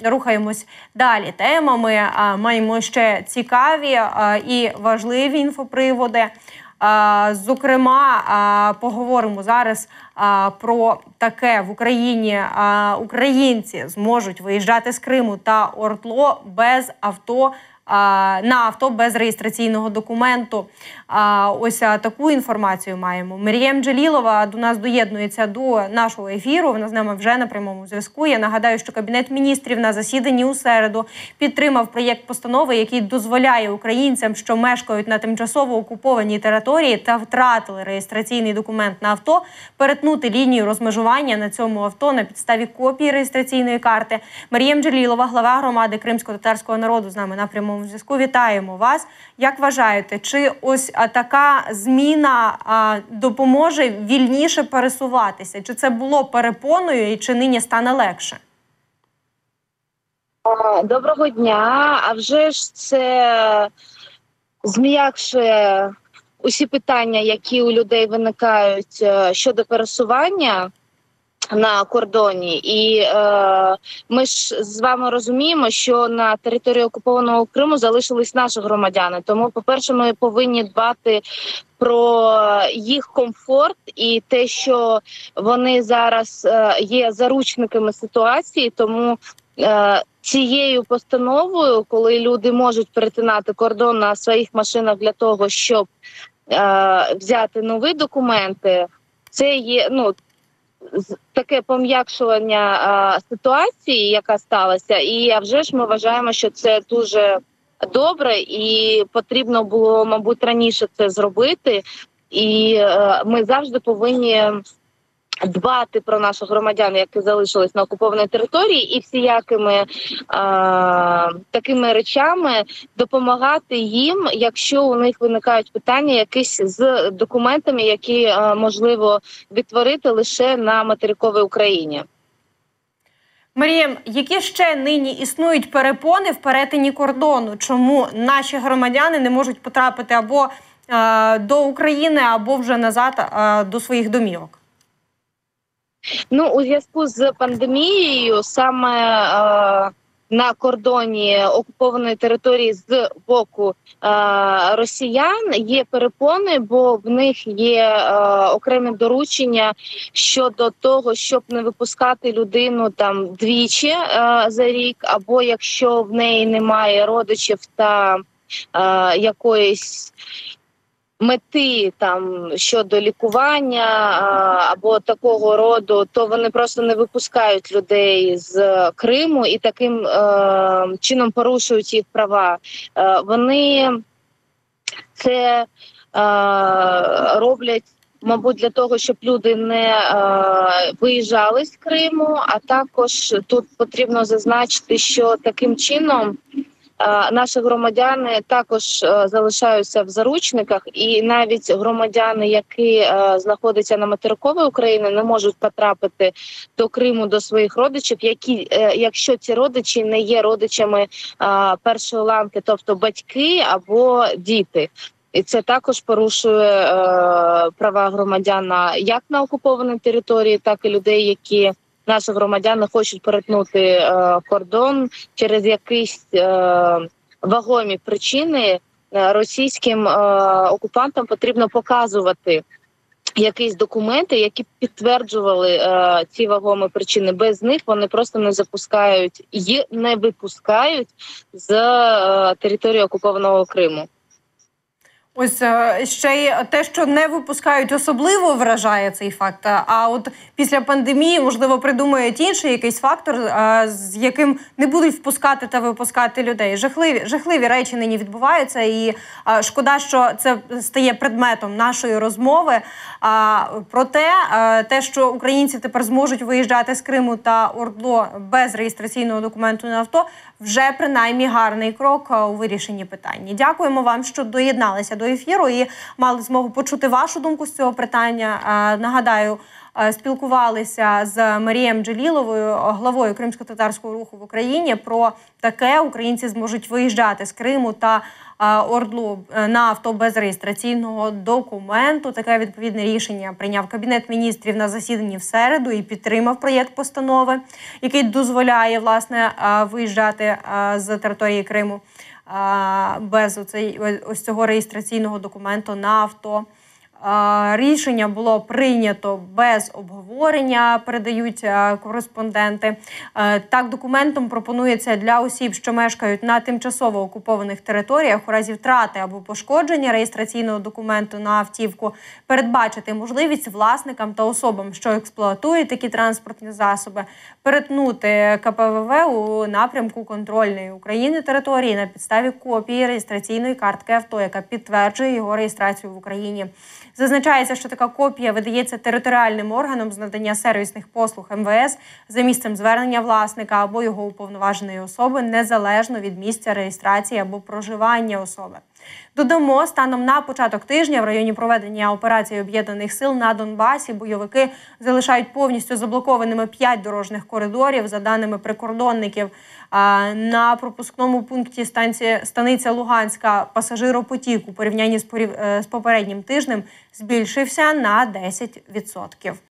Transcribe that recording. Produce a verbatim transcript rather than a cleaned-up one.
рухаємось далі темами. Маємо ще цікаві і важливі інфоприводи. Зокрема, поговоримо зараз про таке. В Україні українці зможуть виїжджати з Криму та ОРДЛО без авто, на авто без реєстраційного документу. Ось таку інформацію маємо. Мерієм Джелілова до нас доєднується до нашого ефіру. Вона з нами вже на прямому зв'язку. Я нагадаю, що Кабінет міністрів на засіданні у середу підтримав проєкт постанови, який дозволяє українцям, що мешкають на тимчасово окупованій території та втратили реєстраційний документ на авто, перетнути лінію розмежування на цьому авто на підставі копії реєстраційної карти. Мерієм Джелілова, глава громади кримсько-татарського народу, з нами на прямому зв'язку. Вітаємо вас. Як вважаєте, чи ось така зміна а, допоможе вільніше пересуватися? Чи це було перепоною і чи нині стане легше? Доброго дня. А вже ж це зм'якшує усі питання, які у людей виникають щодо пересування на кордоні. І е, ми ж з вами розуміємо, що на території окупованого Криму залишились наші громадяни. Тому, по-перше, ми повинні дбати про їх комфорт і те, що вони зараз е, є заручниками ситуації. Тому е, цією постановою, коли люди можуть перетинати кордон на своїх машинах для того, щоб е, взяти нові документи, це є, ну, таке пом'якшування а, ситуації, яка сталася, і а вже ж ми вважаємо, що це дуже добре і потрібно було, мабуть, раніше це зробити. І а, ми завжди повинні дбати про наших громадян, які залишились на окупованій території, і всіякими а, такими речами допомагати їм, якщо у них виникають питання якісь з документами, які а, можливо відтворити лише на материковій Україні. Марієм, які ще нині існують перепони в перетині кордону? Чому наші громадяни не можуть потрапити або а, до України, або вже назад а, до своїх домівок? Ну, у зв'язку з пандемією саме е, на кордоні окупованої території з боку е, росіян є перепони, бо в них є е, окремі доручення щодо того, щоб не випускати людину там двічі е, за рік, або якщо в неї немає родичів та е, якоїсь мети там щодо лікування а, або такого роду, то вони просто не випускають людей з Криму і таким е, чином порушують їх права. Е, вони це е, роблять, мабуть, для того, щоб люди не е, виїжджали з Криму, а також тут потрібно зазначити, що таким чином наші громадяни також залишаються в заручниках, і навіть громадяни, які знаходяться на материковій Україні, не можуть потрапити до Криму до своїх родичів, які, якщо ці родичі не є родичами першої ланки, тобто батьки або діти. І це також порушує е, права громадян як на окупованій території, так і людей, які наші громадяни хочуть перетнути е, кордон через якісь е, вагомі причини. Російським е, окупантам потрібно показувати якісь документи, які підтверджували е, ці вагомі причини. Без них вони просто не запускають і не випускають з е, території окупованого Криму. Ось ще й те, що не випускають, особливо вражає цей факт. А от після пандемії, можливо, придумають інший якийсь фактор, з яким не будуть впускати та випускати людей. Жахливі, жахливі речі нині відбуваються, і шкода, що це стає предметом нашої розмови. Проте, те, що українці тепер зможуть виїжджати з Криму та ОРДЛО без реєстраційного документу на авто, вже принаймні гарний крок у вирішенні питання. Дякуємо вам, що доєдналися до ефіру і мали змогу почути вашу думку з цього питання. Нагадаю, спілкувалися з Марієм Джеліловою, главою кримсько-татарського руху в Україні. Про таке українці зможуть виїжджати з Криму та Ордлу на авто без реєстраційного документу. Таке відповідне рішення прийняв Кабінет міністрів на засіданні в середу і підтримав проєкт постанови, який дозволяє, власне, виїжджати з території Криму без оцей, ось цього реєстраційного документу на авто. Рішення було прийнято без обговорення, передають кореспонденти. Так, документом пропонується для осіб, що мешкають на тимчасово окупованих територіях, у разі втрати або пошкодження реєстраційного документу на автівку, передбачити можливість власникам та особам, що експлуатують такі транспортні засоби, перетнути ка пе ве ве у напрямку контрольної України території на підставі копії реєстраційної картки авто, яка підтверджує його реєстрацію в Україні. Зазначається, що така копія видається територіальним органом з надання сервісних послуг ем ве ес за місцем звернення власника або його уповноваженої особи, незалежно від місця реєстрації або проживання особи. Додамо, станом на початок тижня в районі проведення операції Об'єднаних сил на Донбасі бойовики залишають повністю заблокованими п'ять дорожніх коридорів. За даними прикордонників, на пропускному пункті станції станиця Луганська пасажиропотік у порівнянні з попереднім тижнем збільшився на десять відсотків.